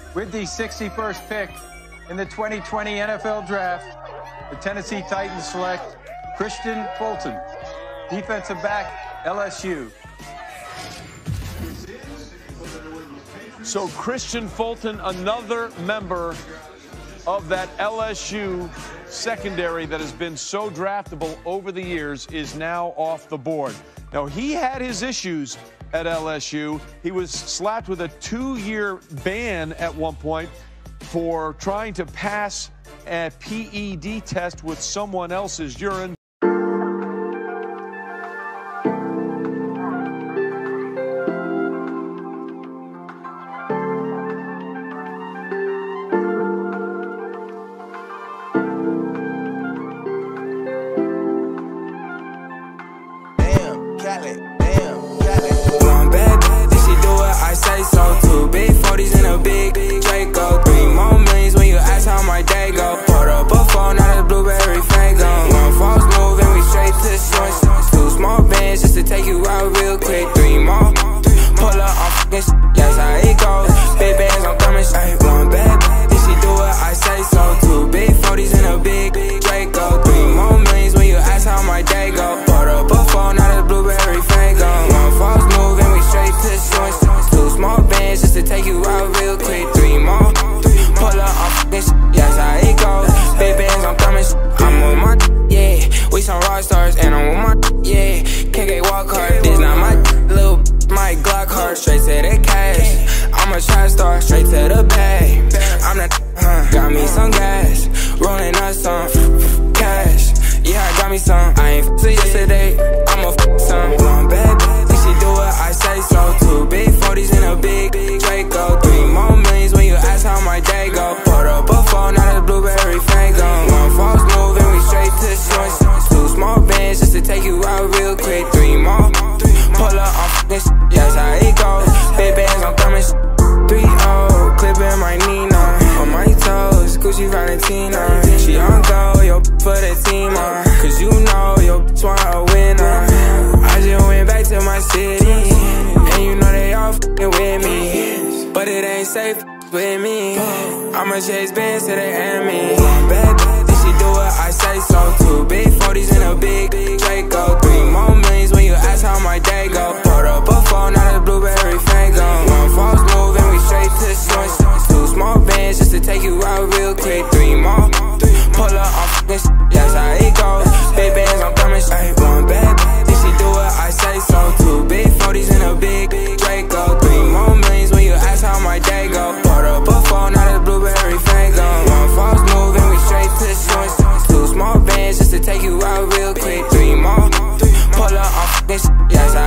With the 61st pick in the 2020 NFL Draft, the Tennessee Titans select Kristian Fulton, defensive back, LSU. So Kristian Fulton, another member of that LSU secondary that has been so draftable over the years, is now off the board. Now, he had his issues at LSU. He was slapped with a 2-year ban at one point for trying to pass a PED test with someone else's urine. Yes,